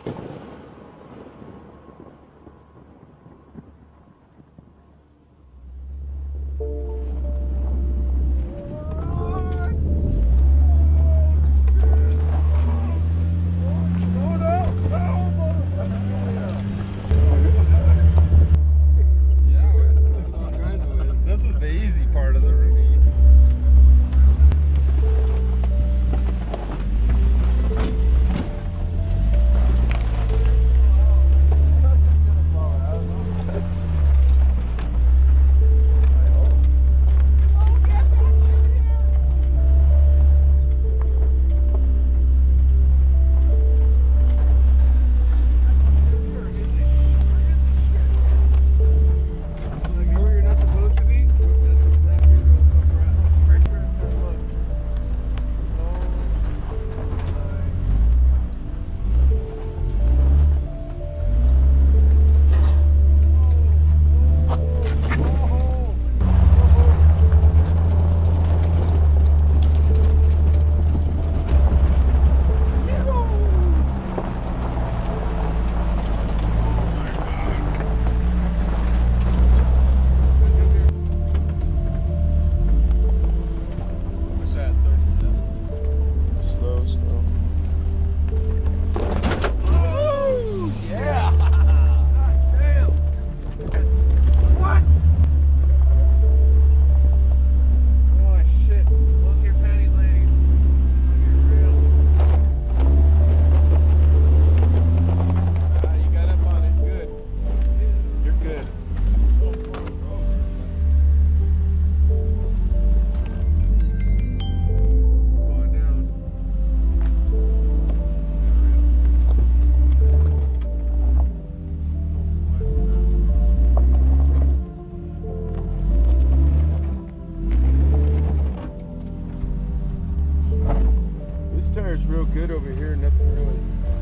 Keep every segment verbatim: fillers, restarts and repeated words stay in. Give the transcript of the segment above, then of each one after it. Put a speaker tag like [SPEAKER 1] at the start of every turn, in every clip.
[SPEAKER 1] Real good over here, nothing really.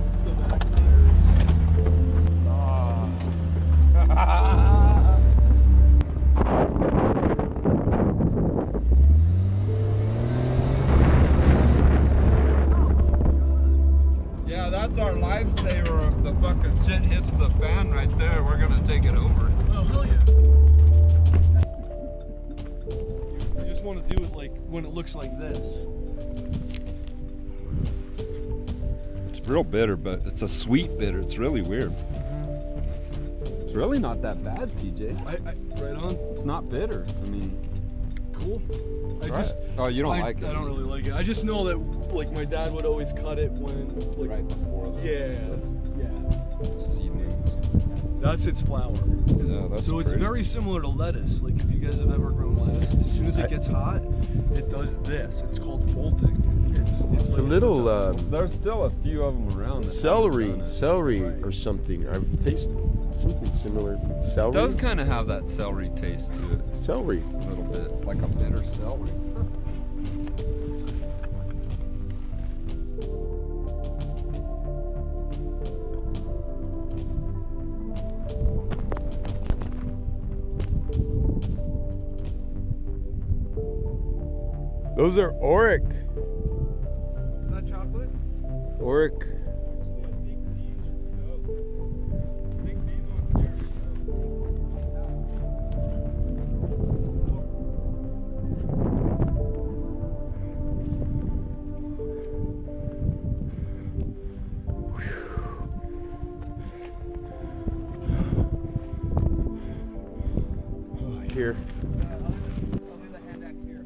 [SPEAKER 2] Yeah, that's our lifesaver. If the fucking shit hits the fan right there, we're gonna take it over.
[SPEAKER 3] Oh, hell yeah. I just want to do it like when it looks like this.
[SPEAKER 2] Real bitter, but it's a sweet bitter. It's really weird. It's really not that bad, C J.
[SPEAKER 3] I, I, right on.
[SPEAKER 2] It's not bitter. I mean,
[SPEAKER 3] cool. I
[SPEAKER 2] right.
[SPEAKER 3] just.
[SPEAKER 2] Oh, you don't
[SPEAKER 3] I,
[SPEAKER 2] like it?
[SPEAKER 3] I don't really like it. I just know that like my dad would always cut it when like
[SPEAKER 2] right before the
[SPEAKER 3] yeah, yeah.
[SPEAKER 2] seedlings.
[SPEAKER 3] That's its flower.
[SPEAKER 2] Yeah, that's
[SPEAKER 3] so
[SPEAKER 2] pretty.
[SPEAKER 3] It's very similar to lettuce. Like if you guys have ever grown lettuce, as soon as it gets hot, it does this. It's called bolting. It's, it's,
[SPEAKER 1] It's
[SPEAKER 3] like
[SPEAKER 1] a little uh,
[SPEAKER 2] There's still a few of them around. That
[SPEAKER 1] celery,
[SPEAKER 2] haven't done it.
[SPEAKER 1] celery
[SPEAKER 3] Right.
[SPEAKER 1] or something. I've tasted something similar.
[SPEAKER 2] It
[SPEAKER 1] Celery.
[SPEAKER 2] does kind of have that celery taste to it.
[SPEAKER 1] Celery.
[SPEAKER 2] A little bit, like a bitter celery.
[SPEAKER 1] Those are Auric.
[SPEAKER 3] Is that chocolate?
[SPEAKER 1] Auric. Here.
[SPEAKER 3] I'll do the hand axe here.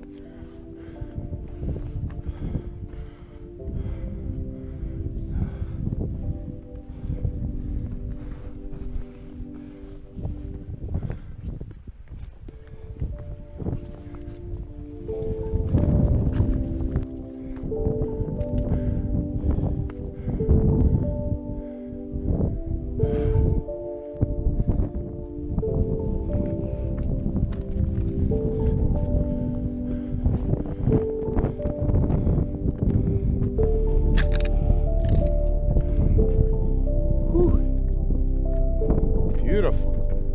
[SPEAKER 1] Beautiful.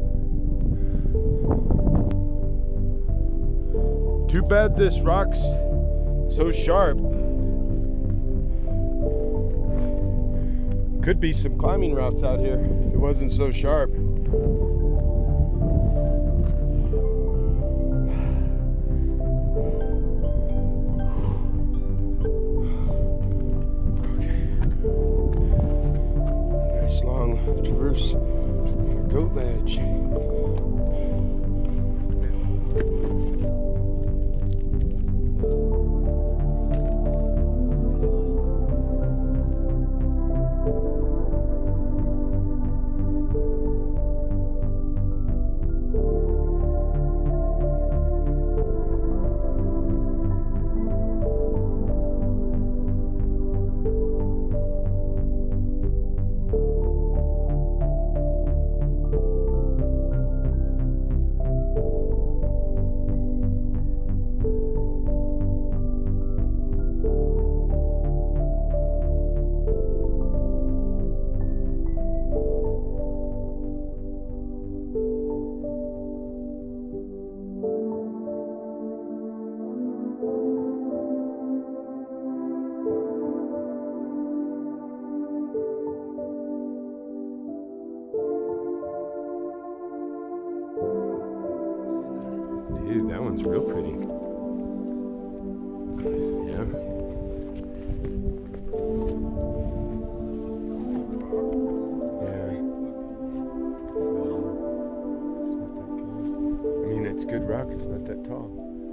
[SPEAKER 1] Too bad this rock's so sharp. Could be some climbing routes out here if it wasn't so sharp. Nice long traverse, goat ledge. Dude, that one's real pretty. Yeah. Yeah. I mean, it's good rock, it's not that tall.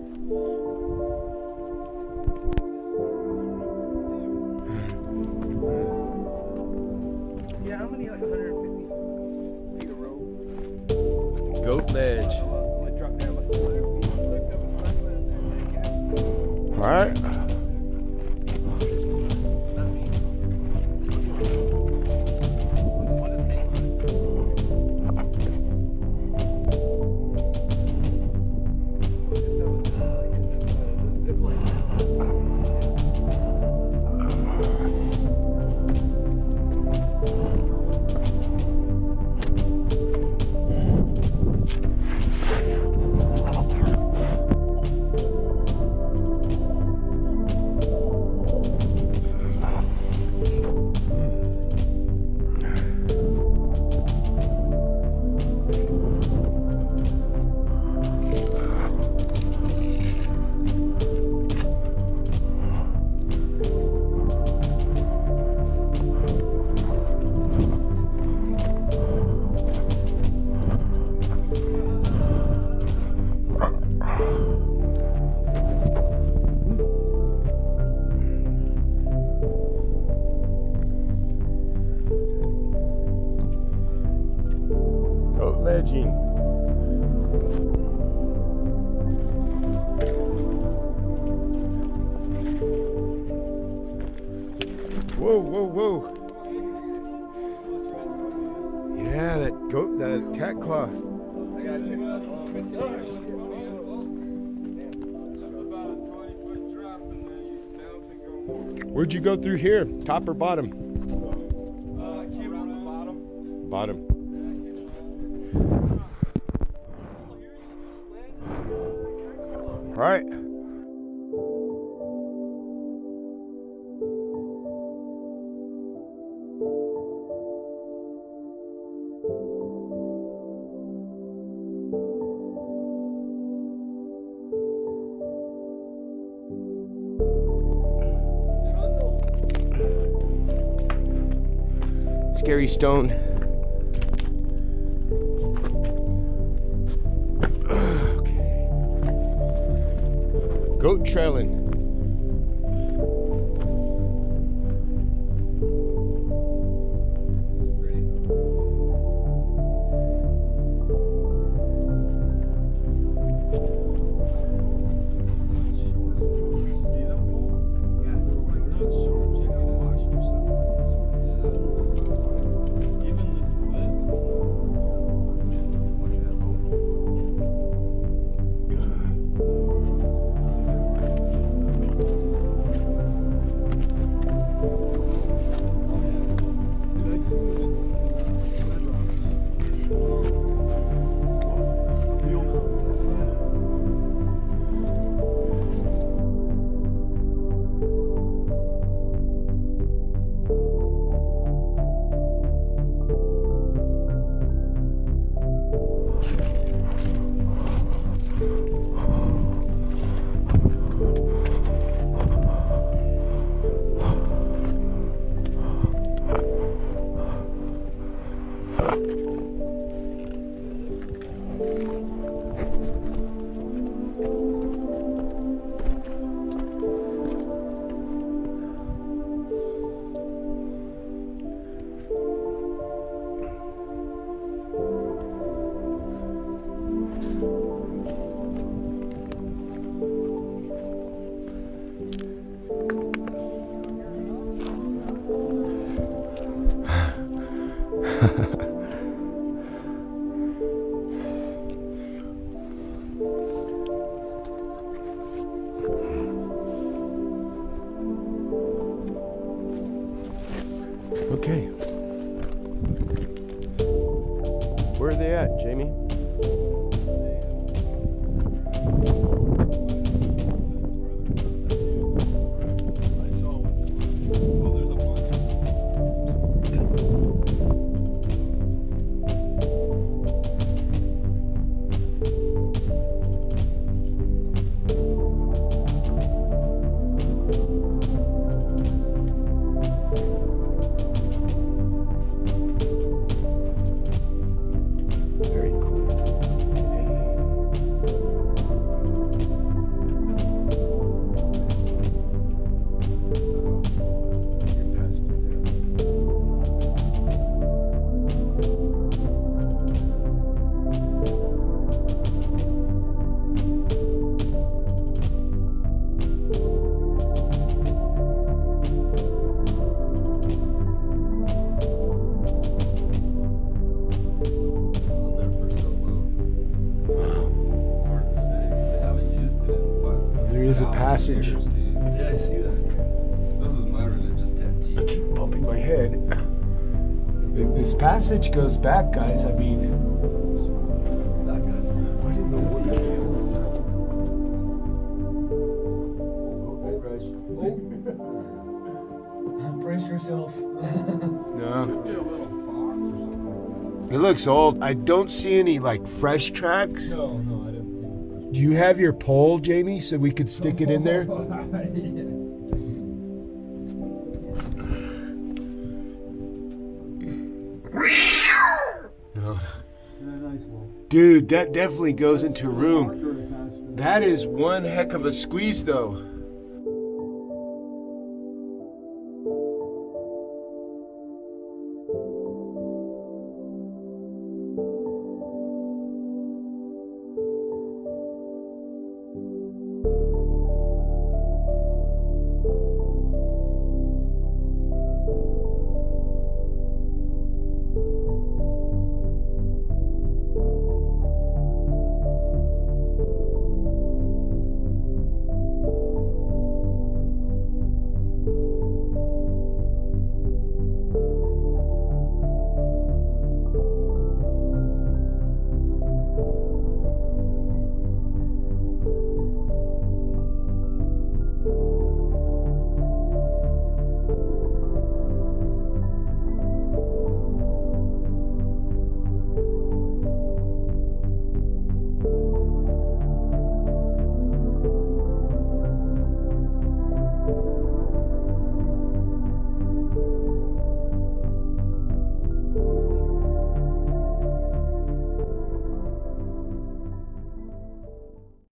[SPEAKER 4] Yeah, how many, like one hundred fifty feet of rope?
[SPEAKER 1] Goat ledge.
[SPEAKER 4] I'm gonna drop down like four hundred feet. Looks up a sniper in there.
[SPEAKER 1] All right.
[SPEAKER 4] Not me. What is name on it? This stuff is uh, like a zip, uh, zip line.
[SPEAKER 1] Ledging. Whoa, whoa, whoa. Yeah, that goat, that cat claw.
[SPEAKER 4] I gotta check that out.
[SPEAKER 1] Where'd you go through here? Top or bottom?
[SPEAKER 3] Uh, came around the bottom.
[SPEAKER 1] Bottom. All right. Scary stone. Okay. Goat trailing. Okay. Where are they at, Jamie? A passage.
[SPEAKER 3] Yeah, I see that.
[SPEAKER 5] This is my religious tattoo.
[SPEAKER 1] I keep bumping my head. This passage goes back, guys. I mean,
[SPEAKER 3] That good.
[SPEAKER 1] what in the world?
[SPEAKER 4] Brace yourself.
[SPEAKER 1] No.
[SPEAKER 5] Get a little box or something.
[SPEAKER 1] It looks old. I don't see any like fresh tracks.
[SPEAKER 5] No, no, I didn't see
[SPEAKER 1] Do you have your pole, Jamie, so we could stick it in there? No. Dude, that definitely goes into a room. That is one heck of a squeeze, though.